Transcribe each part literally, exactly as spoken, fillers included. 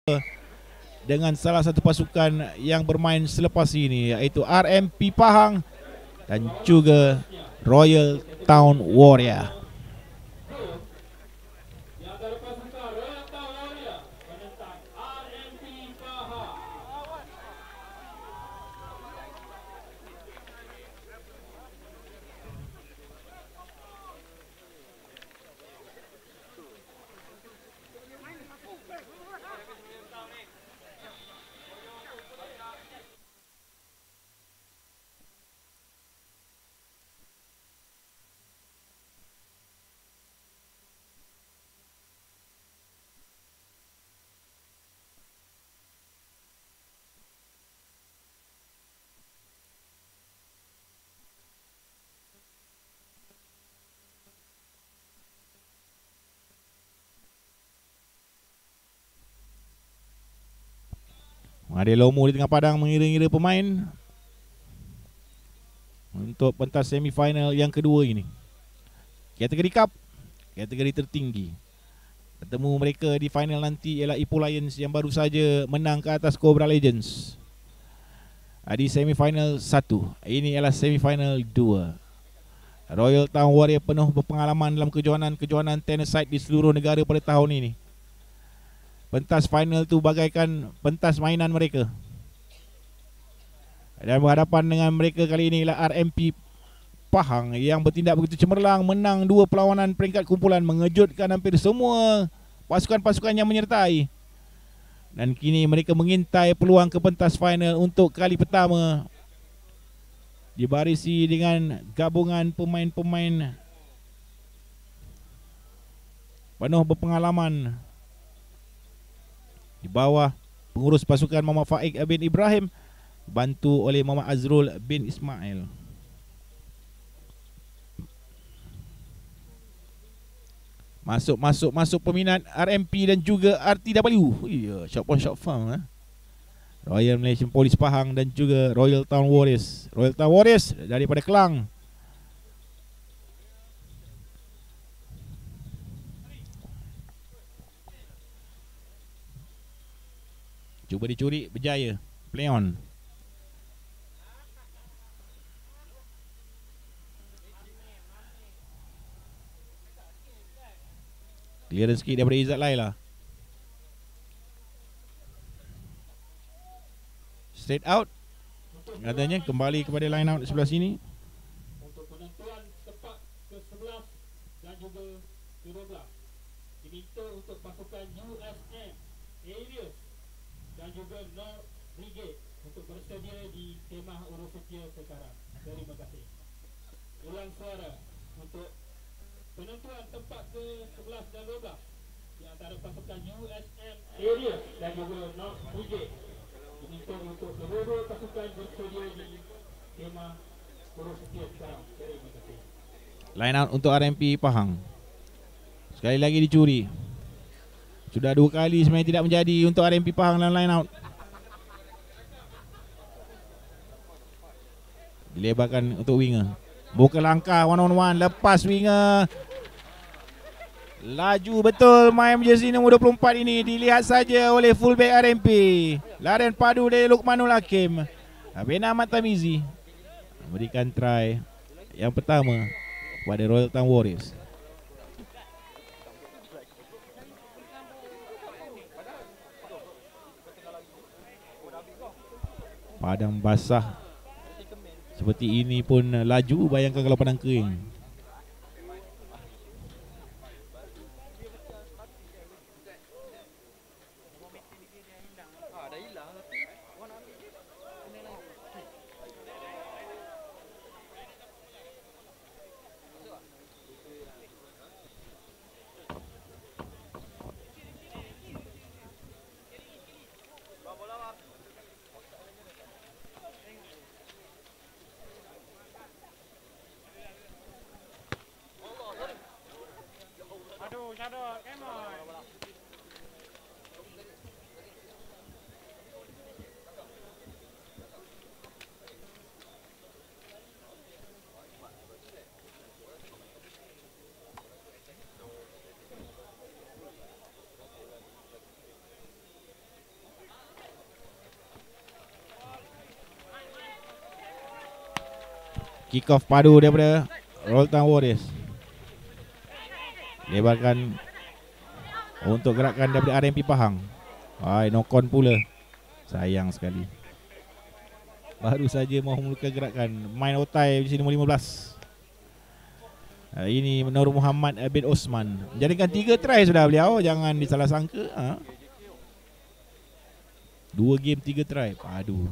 dengan salah satu pasukan yang bermain selepas ini, iaitu R M P Pahang dan juga Royal Town Warrior. Ada Lomo di tengah padang mengira-ngira pemain untuk pentas semifinal yang kedua ini. Kategori Cup, kategori tertinggi. Ketemu mereka di final nanti ialah Ipoh Lions yang baru saja menang ke atas Cobra Legends di semifinal satu. Ini ialah semifinal dua. Royal Town Warrior penuh berpengalaman dalam kejohanan-kejohanan tenis-side di seluruh negara pada tahun ini. Pentas final tu bagaikan pentas mainan mereka. Dan berhadapan dengan mereka kali ini ialah R M P Pahang yang bertindak begitu cemerlang, menang dua perlawanan peringkat kumpulan, mengejutkan hampir semua pasukan-pasukan yang menyertai. Dan kini mereka mengintai peluang ke pentas final untuk kali pertama, dibarisi dengan gabungan pemain-pemain penuh berpengalaman di bawah pengurus pasukan Muhammad Faik bin Ibrahim, bantu oleh Muhammad Azrul bin Ismail. Masuk masuk masuk peminat R M P dan juga R T W. Ya, shot point shot farm eh. Royal Malaysian Police Pahang dan juga Royal Town Warriors. Royal Town Warriors daripada Kelang. Cuba dicuri, berjaya. Play on. Clearance sikit daripada Izzat Laila. Straight out. Katanya kembali kepada line out sebelah sini. Untuk penentuan tempat ke sebelas dan juga ke dua belas diminta untuk pasukan U S M Aries dan juga North Brigade untuk bersedia di kemah urus setia sekarang. Terima kasih. Ulang suara untuk penentuan tempat ke sebelas dan dua belas di antara pasukan U S M Aries dan juga North Brigade diminta untuk kedua-dua pasukan bersedia di kemah urus setia sekarang. Terima kasih. Line out untuk R M P Pahang. Sekali lagi dicuri. Sudah dua kali sebenarnya tidak menjadi untuk R M P Pahang dalam line out. Dilebarkan untuk winger. Buka langkah one on one, lepas winger. Laju betul main jersey nombor dua puluh empat ini, dilihat saja oleh fullback R M P. Larian padu dari Luqmanul Hakim. Ben Ahmad Tamizi memberikan try yang pertama kepada Royal Town Warriors. Padang basah seperti ini pun laju, bayangkan kalau padang kering. Kick off padu daripada Royal Warriors. Lebarkan untuk gerakan daripada R M P Pahang. Hai, knock-on pula. Sayang sekali. Baru saja mahu mulakan gerakan. Main otai di sini nombor lima belas. Uh, ini Nur Muhammad bin Osman. Menjadikan tiga try sudah beliau. Jangan disalah sangka. Ha? Dua game tiga try. Padu.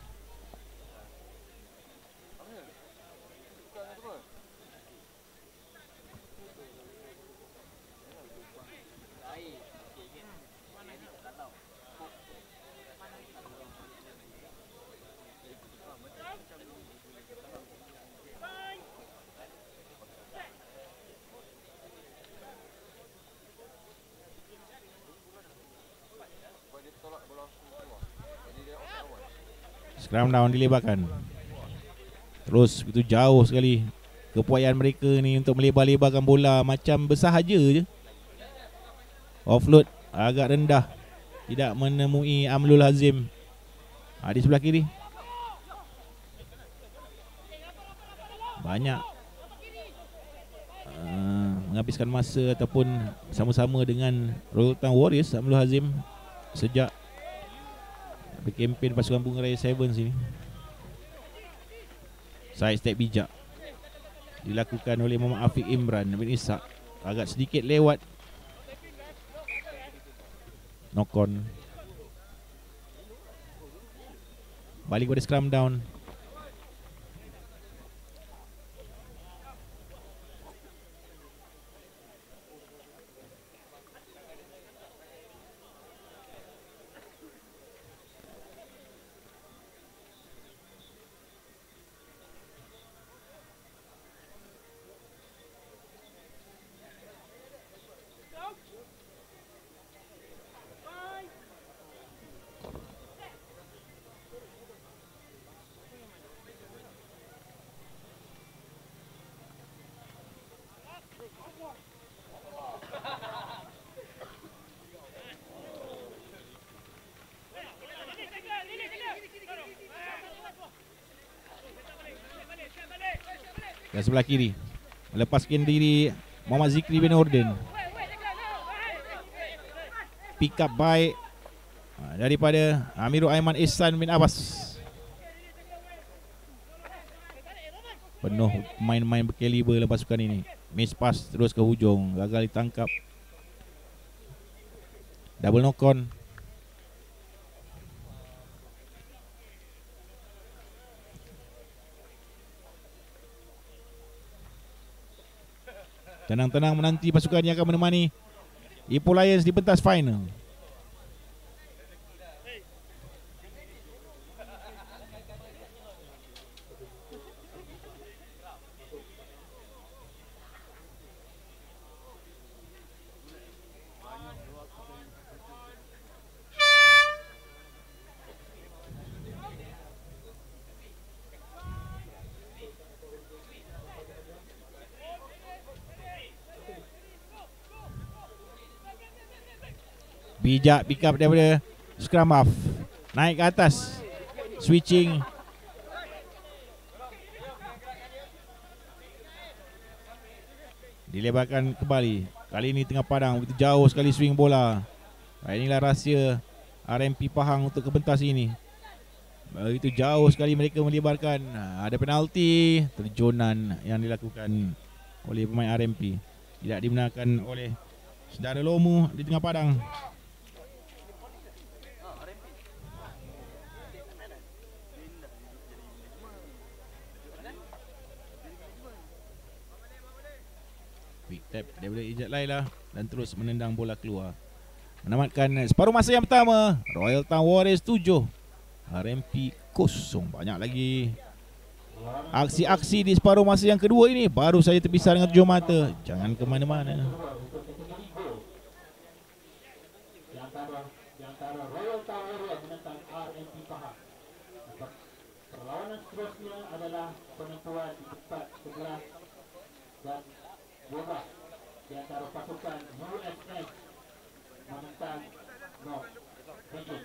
Scrum down dilebarkan. Terus begitu jauh sekali kepuayaan mereka ni untuk melebar-lebarkan bola. Macam bersahaja je. Offload agak rendah. Tidak menemui Amlul Hazim. ha, Di sebelah kiri banyak uh, menghabiskan masa ataupun sama-sama dengan Royal Warriors. Amlul Hazim sejak berkempen pasukan Bunga Raya tujuh sini. Side step bijak dilakukan oleh Muhammad Afiq Imran bin Ishak. Agak sedikit lewat. Knock on. Balik pada scrum down. Dan sebelah kiri melepaskan diri Muhammad Zikri bin Nordin. Pick up baik daripada Amirul Aiman Ihsan bin Abbas. Penuh main-main berkaliber dalam pasukan ini. Miss pass terus ke hujung, gagal ditangkap. Double knock on. Tenang-tenang menanti pasukan yang akan menemani Ipoh Lions di pentas final. Bijak pick up daripada scrum half. Naik ke atas. Switching. Dilebarkan kembali. Kali ini tengah padang. Begitu jauh sekali swing bola. Inilah rahsia R M P Pahang untuk ke pentas ini. Begitu jauh sekali mereka melebarkan. Ada penalti. Terjunan yang dilakukan oleh pemain R M P. Tidak dibenarkan oleh saudara Lomu di tengah padang. Quick tap daripada Ijat Laila dan terus menendang bola keluar. Menamatkan separuh masa yang pertama. Royal Town Warriors tujuh, R M P kosong. Banyak lagi aksi-aksi di separuh masa yang kedua ini. Baru saja terpisah dengan tujuh mata. Jangan ke mana-mana. Royal Town Warriors menentang R M P Pahang. Perlawanan seterusnya adalah penentuan di tempat sebelas dan dua belas di antara pasukan U S M menentang North Region.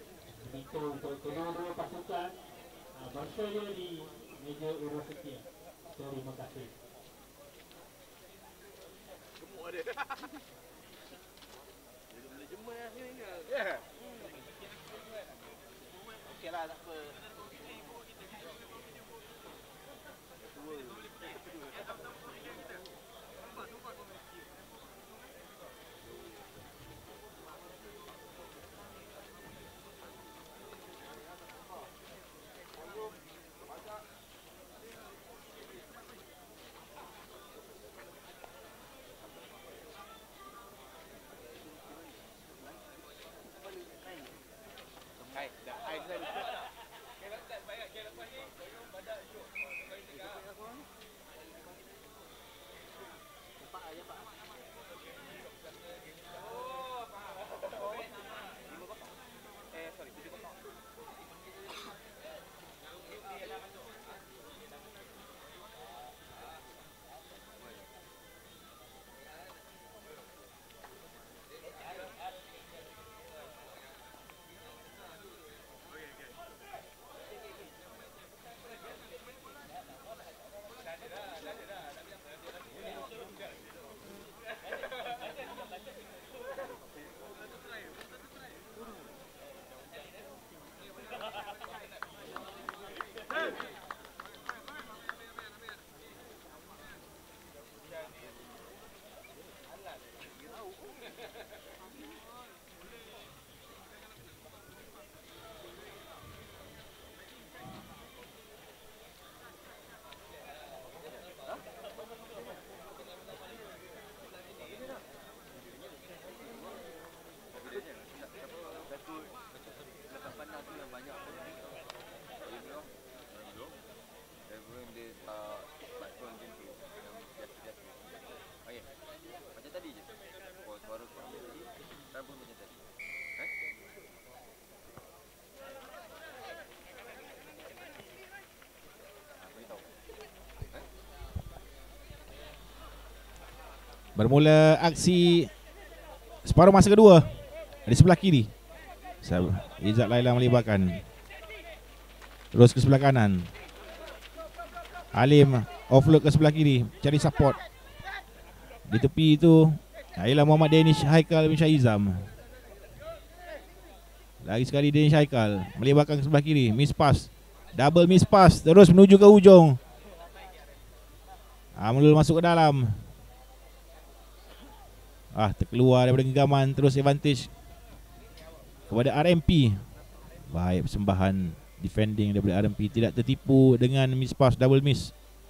Itu untuk kedua-dua pasukan uh, bersedia di meja urus sekian. Terima kasih. Gemuk dia. Dia boleh jemur lah ni. Ya. Okeylah, tak apa. Bermula aksi separuh masa kedua di sebelah kiri. Izzat Laila melibatkan. Terus ke sebelah kanan. Halim offload ke sebelah kiri, cari support. Di tepi itu ialah Muhammad Danish Haikal bin Syahizam. Lagi sekali Danish Haikal melibatkan ke sebelah kiri, miss pass. Double miss pass, terus menuju ke ujung. Amrul masuk ke dalam. Ah, terkeluar daripada genggaman. Terus advantage kepada R M P. Baik persembahan defending daripada R M P, tidak tertipu dengan miss pass, double miss.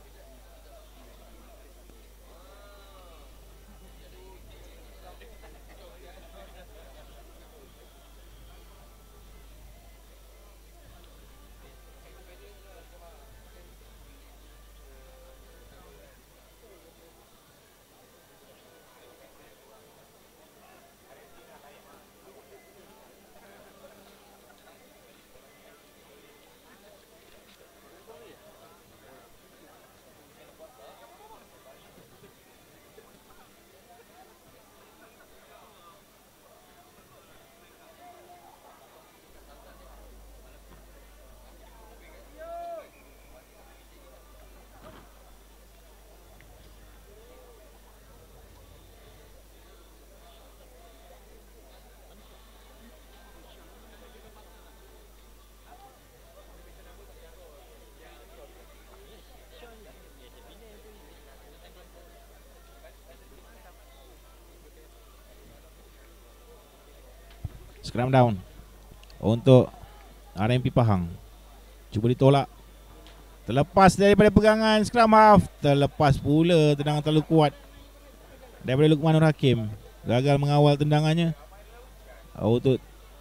Scrum down untuk R M P Pahang. Cuba ditolak. Terlepas daripada pegangan scrum half. Terlepas pula tendangan terlalu kuat daripada Luqman Nur Hakim. Gagal mengawal tendangannya untuk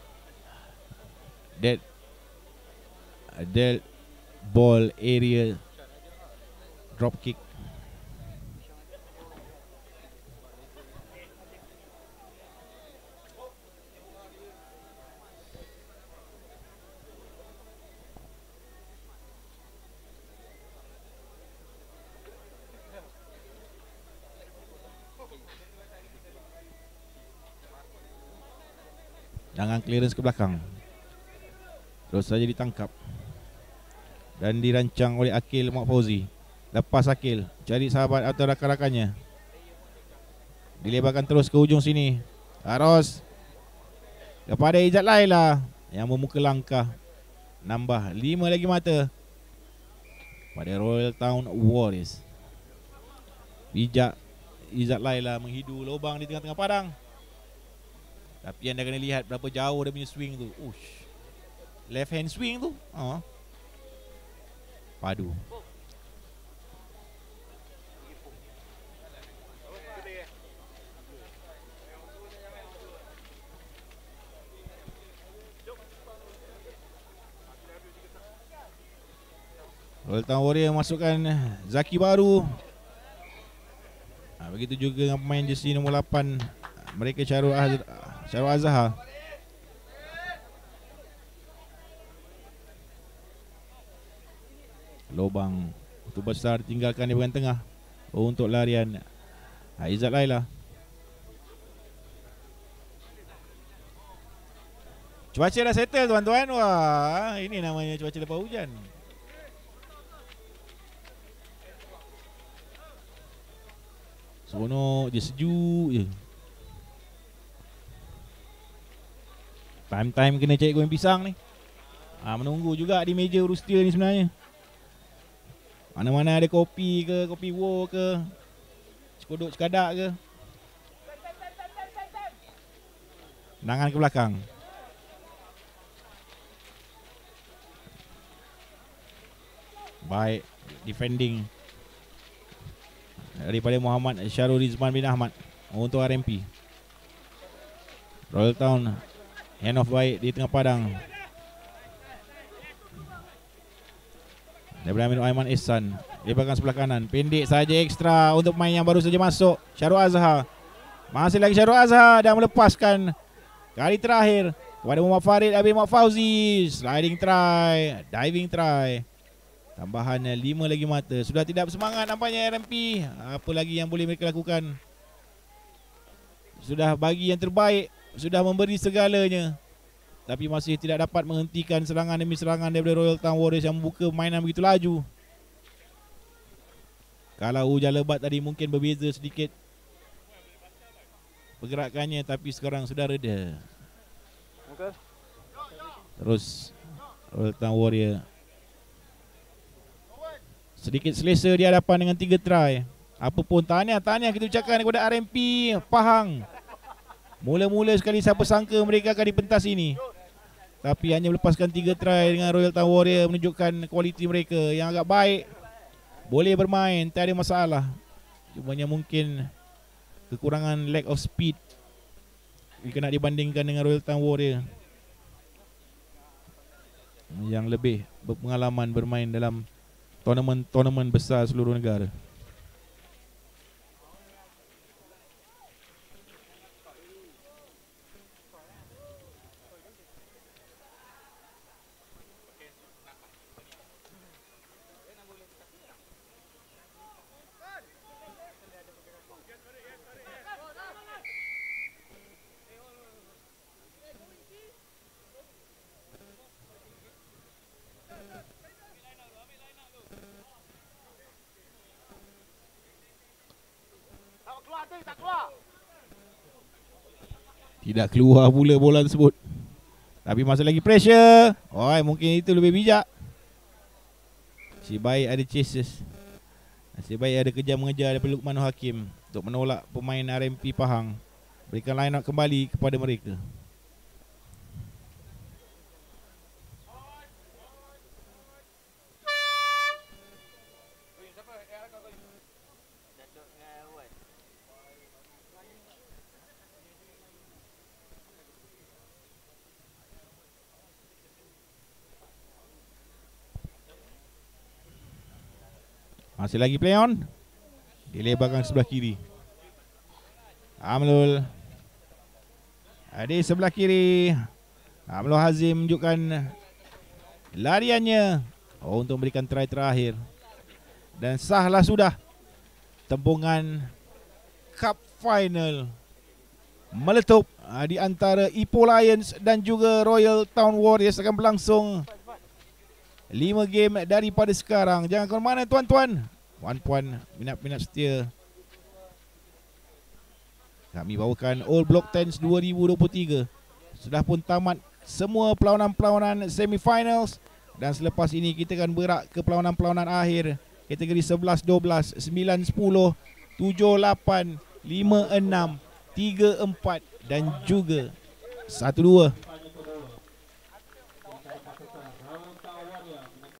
dead dead ball area drop kick. Jangan clearance ke belakang. Terus saja ditangkap dan dirancang oleh Akil Mak Fauzi. Lepas Akil, cari sahabat atau rakan-rakannya. Dilebarkan terus ke hujung sini. Aros kepada Izzat Laila yang membuka langkah. Nambah lima lagi mata pada Royal Town Warriors. Bijak Izzat Laila menghidu lubang di tengah-tengah padang. Tapi anda kena lihat berapa jauh dia punya swing tu. Ush. Left hand swing tu. Oh. Padu. Royal Town Warrior masukkan Zaki baru. Ha, begitu juga dengan pemain jersey nombor lapan mereka, Syarul Az Syarul Azhar. Lubang itu besar tinggalkan di bahagian tengah untuk larian ha, Izzat Laila. Cuaca dah settle tuan-tuan. Wah, ini namanya cuaca lepas hujan. Seronok je, sejuk je. Time-time kena cari goreng pisang ni. ha, Menunggu juga di meja Rustia ni sebenarnya. Mana-mana ada kopi ke, kopi wo ke, cekodok cekadak ke. Tangan ke belakang. Baik defending daripada Muhammad Syarul Rizman bin Ahmad untuk R M P. Royal Town hand off baik di tengah padang daripada Amin Aiman Ihsan. Lebarkan sebelah kanan, pendek saja ekstra untuk pemain yang baru saja masuk, Syarul Azhar. Masih lagi Syarul Azhar dan melepaskan kali terakhir kepada Muhammad Farid Abi Muhammad Fauzi. Sliding try, diving try. Tambahannya lima lagi mata. Sudah tidak bersemangat nampaknya R M P. Apa lagi yang boleh mereka lakukan? Sudah bagi yang terbaik, sudah memberi segalanya, tapi masih tidak dapat menghentikan serangan demi serangan daripada Royal Town Warriors yang membuka permainan begitu laju. Kalau hujan lebat tadi mungkin berbeza sedikit pergerakannya, tapi sekarang sudah reda. Terus Royal Town Warrior sedikit selesa di hadapan dengan tiga try. Apapun tahniah-tahniah kita ucapkan kepada R M P Pahang. Mula-mula sekali siapa sangka mereka akan dipentas ini, tapi hanya melepaskan tiga try dengan Royal Town Warrior menunjukkan kualiti mereka yang agak baik. Boleh bermain, tak ada masalah. Cumanya mungkin kekurangan lack of speed jika nak dibandingkan dengan Royal Town Warrior yang lebih berpengalaman bermain dalam tournament-tournament besar seluruh negara. Tidak keluar pula bola tersebut, tapi masih lagi pressure. Oh, mungkin itu lebih bijak. Si baik ada chases, si baik ada kejar mengejar daripada Luqman Hakim untuk menolak pemain R M P Pahang. Berikan line out kembali kepada mereka. Masih lagi play on. Dilebarkan sebelah kiri. Amlul di sebelah kiri. Amlul Hazim menunjukkan lariannya oh, untuk memberikan try terakhir. Dan sahlah sudah tempungan Cup Final meletup di antara Ipoh Lions dan juga Royal Town Warriors akan berlangsung lima game daripada sekarang. Jangan ke mana tuan-tuan. puan-puan minat-minat setia, kami bawakan All Block Tens dua ribu dua puluh tiga. Sudah pun tamat semua perlawanan-perlawanan semifinals, dan selepas ini kita akan berak ke perlawanan-perlawanan akhir kategori sebelas dua belas, sembilan sepuluh, tujuh lapan, lima enam, tiga empat dan juga satu dua.